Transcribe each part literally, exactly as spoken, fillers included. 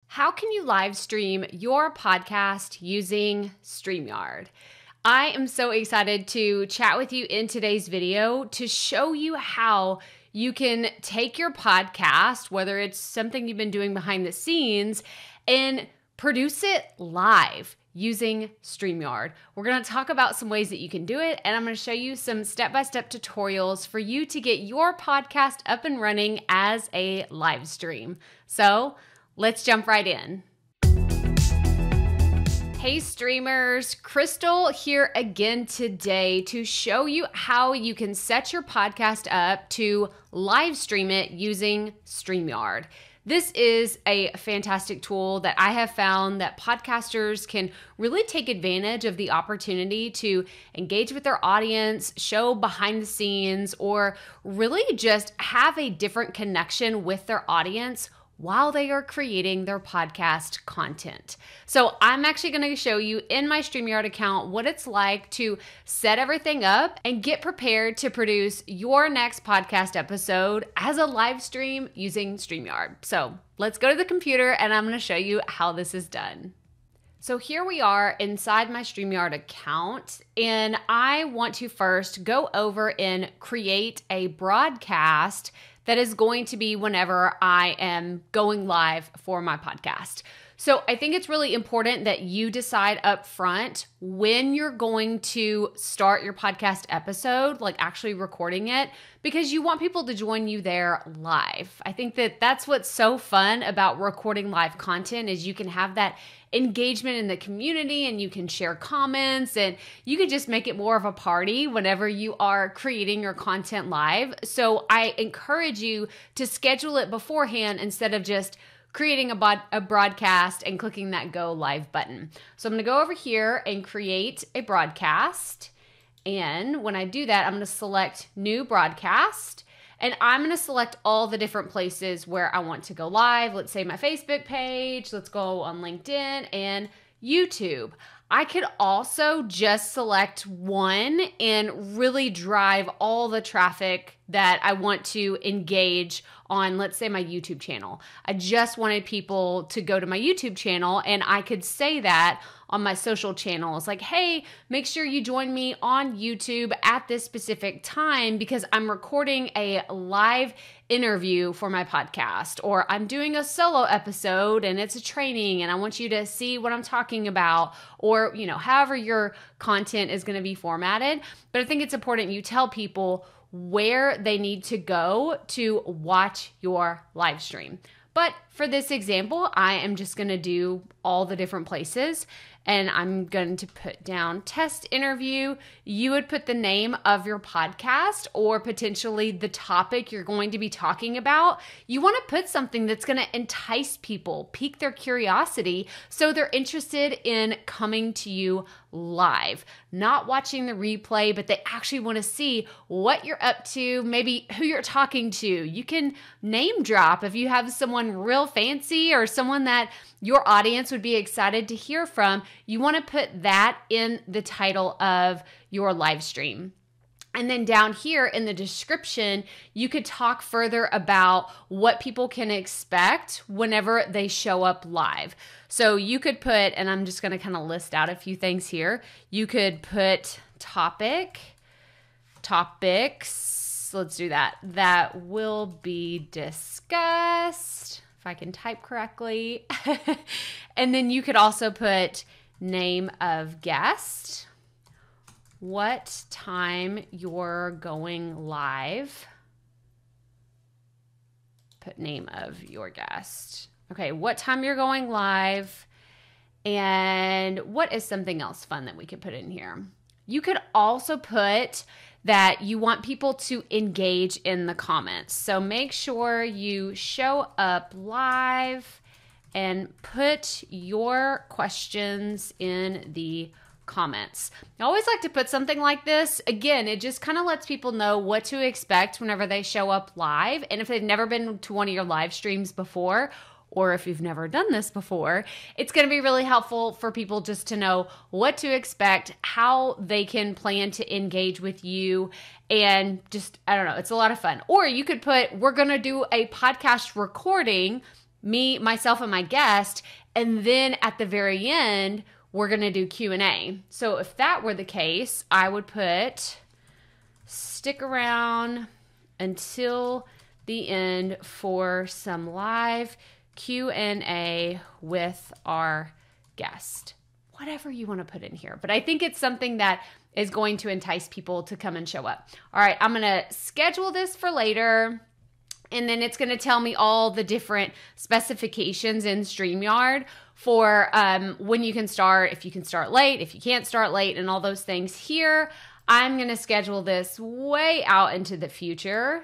How can you live stream your podcast using StreamYard? I am so excited to chat with you in today's video to show you how you can take your podcast, whether it's something you've been doing behind the scenes, and produce it live using StreamYard. We're going to talk about some ways that you can do it, and I'm going to show you some step-by-step tutorials for you to get your podcast up and running as a live stream. So let's jump right in. Hey streamers, Crystal here again today to show you how you can set your podcast up to live stream it using StreamYard. This is a fantastic tool that I have found that podcasters can really take advantage of the opportunity to engage with their audience, show behind the scenes, or really just have a different connection with their audience while they are creating their podcast content. So I'm actually going to show you in my StreamYard account what it's like to set everything up and get prepared to produce your next podcast episode as a live stream using StreamYard. So let's go to the computer and I'm going to show you how this is done. So here we are inside my StreamYard account, and I want to first go over and create a broadcast that is going to be whenever I am going live for my podcast. So I think it's really important that you decide up front when you're going to start your podcast episode, like actually recording it, because you want people to join you there live. I think that that's what's so fun about recording live content is you can have that engagement in the community and you can share comments and you can just make it more of a party whenever you are creating your content live. So I encourage you to schedule it beforehand instead of just creating a, bod- a broadcast and clicking that go live button. So I'm going to go over here and create a broadcast. And when I do that, I'm going to select new broadcast. And I'm going to select all the different places where I want to go live. Let's say my Facebook page. Let's go on LinkedIn and YouTube. I could also just select one and really drive all the traffic that I want to engage on, let's say, my YouTube channel. I just wanted people to go to my YouTube channel, and I could say that on my social channels, like, hey, make sure you join me on YouTube at this specific time because I'm recording a live interview for my podcast, or I'm doing a solo episode and it's a training and I want you to see what I'm talking about, or, you know, however your content is going to be formatted. But I think it's important you tell people where they need to go to watch your live stream. But for this example, I am just going to do all the different places, and I'm going to put down test interview. You would put the name of your podcast or potentially the topic you're going to be talking about. You want to put something that's going to entice people, pique their curiosity, so they're interested in coming to you live, not watching the replay, but they actually want to see what you're up to, maybe who you're talking to. You can name drop if you have someone real fancy or someone that your audience would be excited to hear from. You want to put that in the title of your live stream. And then down here in the description, you could talk further about what people can expect whenever they show up live. So you could put, and I'm just going to kind of list out a few things here. You could put topic, topics, let's do that, that will be discussed, if I can type correctly. And then you could also put name of guest, what time you're going live, put name of your guest. Okay, what time you're going live, and what is something else fun that we could put in here? You could also put that you want people to engage in the comments. So make sure you show up live and put your questions in the comments. I always like to put something like this. Again, it just kind of lets people know what to expect whenever they show up live. And if they've never been to one of your live streams before, or if you've never done this before, it's going to be really helpful for people just to know what to expect, how they can plan to engage with you, and just, I don't know, it's a lot of fun. Or you could put, we're going to do a podcast recording me, myself, and my guest. And then at the very end, we're going to do Q and A. So if that were the case, I would put stick around until the end for some live Q and A with our guest. Whatever you want to put in here. But I think it's something that is going to entice people to come and show up. All right, I'm going to schedule this for later. And then it's going to tell me all the different specifications in StreamYard for um, when you can start, if you can start late, if you can't start late, and all those things here. I'm going to schedule this way out into the future.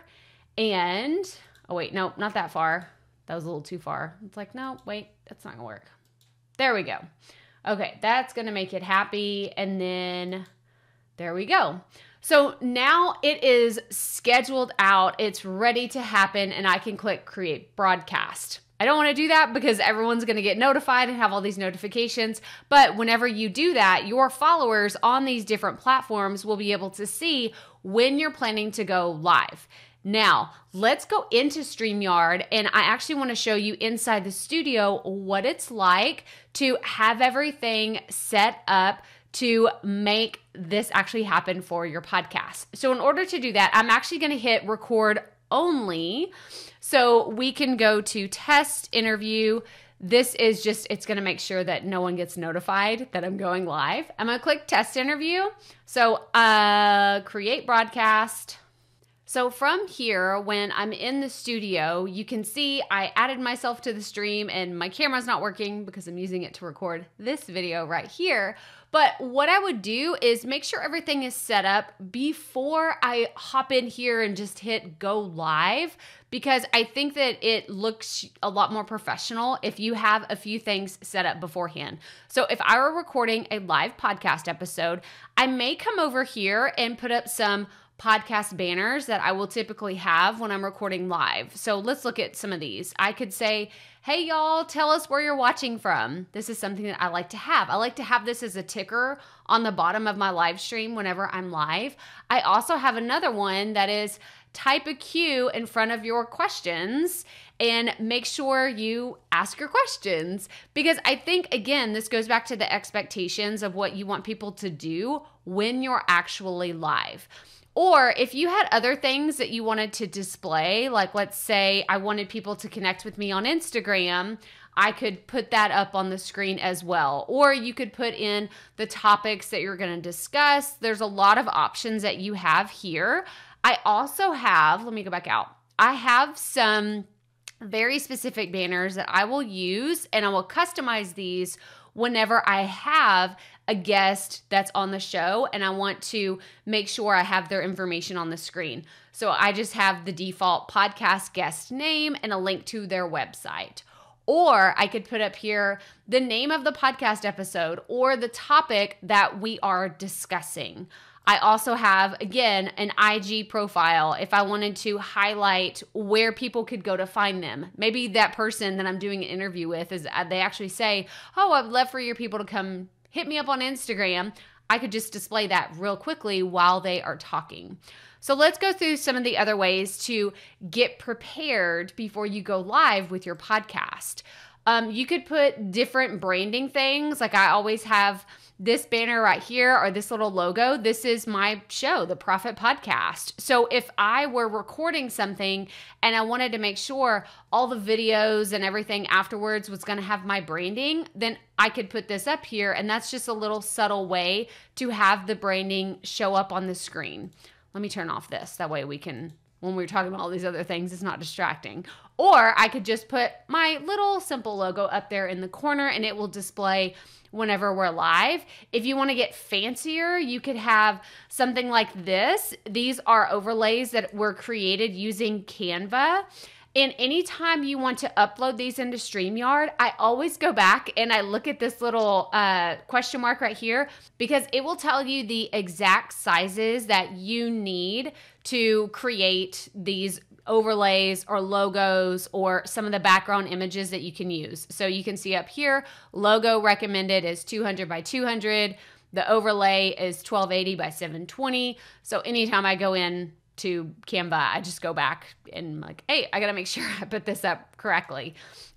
And, oh wait, no, not that far. That was a little too far. It's like, no, wait, that's not going to work. There we go. Okay, that's going to make it happy. And then there we go. So now it is scheduled out, it's ready to happen, and I can click create broadcast. I don't want to do that because everyone's going to get notified and have all these notifications. But whenever you do that, your followers on these different platforms will be able to see when you're planning to go live. Now, let's go into StreamYard, and I actually want to show you inside the studio what it's like to have everything set up to make this actually happen for your podcast. So in order to do that, I'm actually going to hit record only so we can go to test interview. This is just, it's going to make sure that no one gets notified that I'm going live. I'm going to click test interview. So uh, create broadcast. So from here, when I'm in the studio, you can see I added myself to the stream and my camera's not working because I'm using it to record this video right here. But what I would do is make sure everything is set up before I hop in here and just hit go live, because I think that it looks a lot more professional if you have a few things set up beforehand. So if I were recording a live podcast episode, I may come over here and put up some podcast banners that I will typically have when I'm recording live. So let's look at some of these. I could say, hey y'all, tell us where you're watching from. This is something that I like to have. I like to have this as a ticker on the bottom of my live stream whenever I'm live. I also have another one that is type a Q in front of your questions and make sure you ask your questions, because I think, again, this goes back to the expectations of what you want people to do when you're actually live. Or if you had other things that you wanted to display, like let's say I wanted people to connect with me on Instagram, I could put that up on the screen as well. Or you could put in the topics that you're going to discuss. There's a lot of options that you have here. I also have, let me go back out. I have some very specific banners that I will use, and I will customize these whenever I have a guest that's on the show and I want to make sure I have their information on the screen. So I just have the default podcast guest name and a link to their website. Or I could put up here the name of the podcast episode or the topic that we are discussing. I also have, again, an I G profile if I wanted to highlight where people could go to find them. Maybe that person that I'm doing an interview with, is they actually say, oh, I'd love for your people to come hit me up on Instagram. I could just display that real quickly while they are talking. So let's go through some of the other ways to get prepared before you go live with your podcast. Um, you could put different branding things. Like I always have this banner right here, or this little logo. This is my show, the Profit Podcast. So if I were recording something and I wanted to make sure all the videos and everything afterwards was going to have my branding, then I could put this up here, and that's just a little subtle way to have the branding show up on the screen. Let me turn off this. That way we can, when we're talking about all these other things, it's not distracting. Or I could just put my little simple logo up there in the corner and it will display whenever we're live. If you want to get fancier, you could have something like this. These are overlays that were created using Canva. And anytime you want to upload these into StreamYard, I always go back and I look at this little uh, question mark right here, because it will tell you the exact sizes that you need to create these overlays or logos or some of the background images that you can use. So you can see up here, logo recommended is two hundred by two hundred. The overlay is twelve eighty by seven twenty. So anytime I go in to Canva, I just go back and I'm like, hey, I got to make sure I put this up correctly.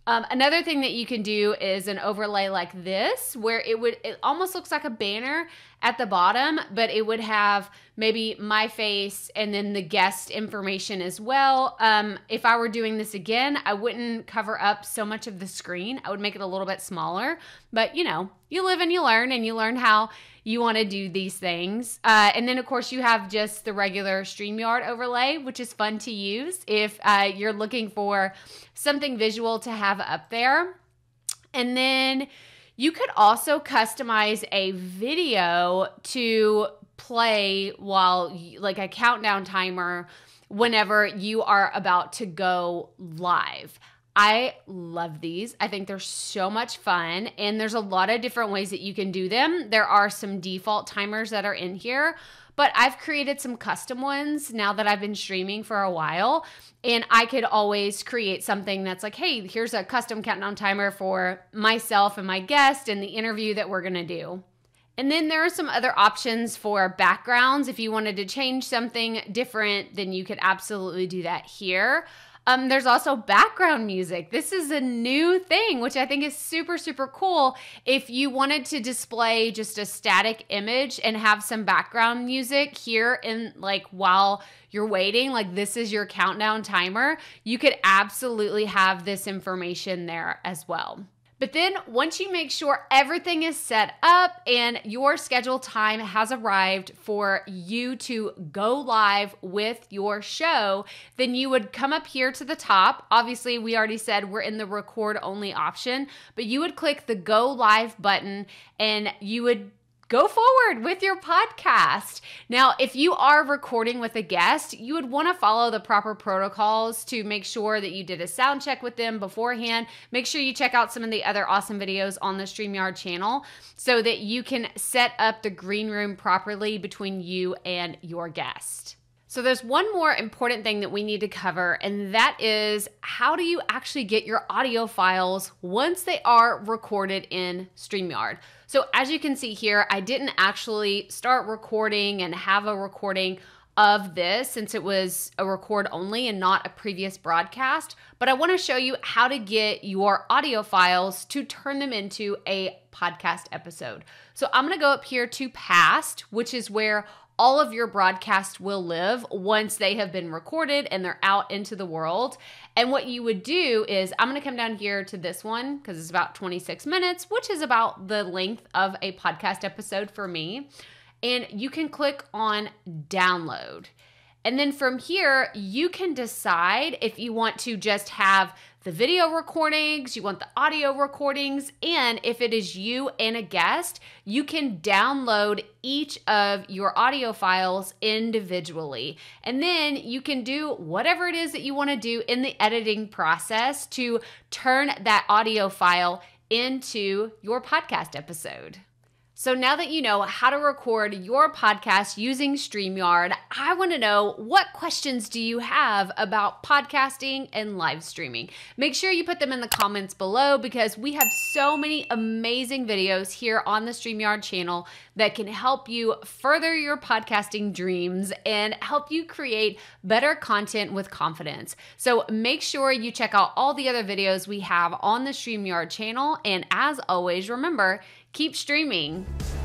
Um, another thing that you can do is an overlay like this, where it would, it almost looks like a banner at the bottom, but it would have maybe my face and then the guest information as well. Um, if I were doing this again, I wouldn't cover up so much of the screen. I would make it a little bit smaller, but you know, you live and you learn, and you learn how you want to do these things. Uh, and then of course you have just the regular StreamYard overlay, which is fun to use if uh, you're looking for something visual to have up there. And then you could also customize a video to play while, like a countdown timer, whenever you are about to go live. I love these. I think they're so much fun, and there's a lot of different ways that you can do them. There are some default timers that are in here, but I've created some custom ones now that I've been streaming for a while, and I could always create something that's like, hey, here's a custom countdown timer for myself and my guest and the interview that we're gonna do. And then there are some other options for backgrounds. If you wanted to change something different, then you could absolutely do that here. Um, there's also background music. This is a new thing, which I think is super, super cool. If you wanted to display just a static image and have some background music here in, like, while you're waiting, like this is your countdown timer, you could absolutely have this information there as well. But then once you make sure everything is set up and your scheduled time has arrived for you to go live with your show, then you would come up here to the top. Obviously, we already said we're in the record only option, but you would click the go live button and you would go forward with your podcast. Now, if you are recording with a guest, you would want to follow the proper protocols to make sure that you did a sound check with them beforehand. Make sure you check out some of the other awesome videos on the StreamYard channel so that you can set up the green room properly between you and your guest. So there's one more important thing that we need to cover, and that is how do you actually get your audio files once they are recorded in StreamYard. So as you can see here, I didn't actually start recording and have a recording of this since it was a record only and not a previous broadcast, but I want to show you how to get your audio files to turn them into a podcast episode. So I'm going to go up here to past, which is where all of your broadcasts will live once they have been recorded and they're out into the world. And what you would do is, I'm gonna come down here to this one because it's about twenty-six minutes, which is about the length of a podcast episode for me. And you can click on download. And then from here, you can decide if you want to just have the video recordings, you want the audio recordings, and if it is you and a guest, you can download each of your audio files individually. And then you can do whatever it is that you want to do in the editing process to turn that audio file into your podcast episode. So now that you know how to record your podcast using StreamYard, I want to know, what questions do you have about podcasting and live streaming? Make sure you put them in the comments below because we have so many amazing videos here on the StreamYard channel that can help you further your podcasting dreams and help you create better content with confidence. So make sure you check out all the other videos we have on the StreamYard channel. And as always, remember, keep streaming.